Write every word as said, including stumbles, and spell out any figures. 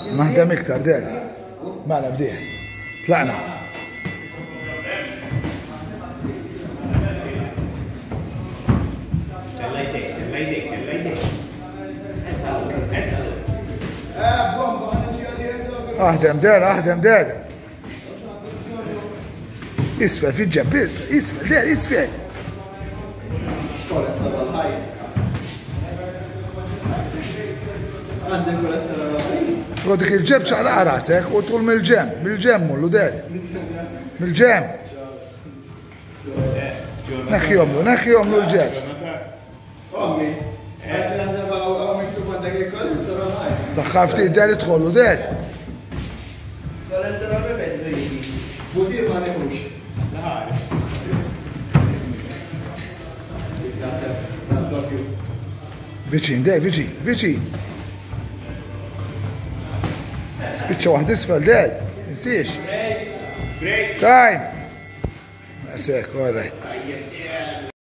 نهدم اكتر داري مالا بديه طلعنا اهدم داري اهدم داري اسفل في الجنب اسفل داري اسفل ودك الجنب على راسك وتقول من الجنب من الجنب مولو داري من الجنب نخي يوملو نخي يوملو الجنب امي دخلت داري تدخل له داري vicin dai vicin vicin spiċċa waħda isfel dai insiex time. That's it, all right.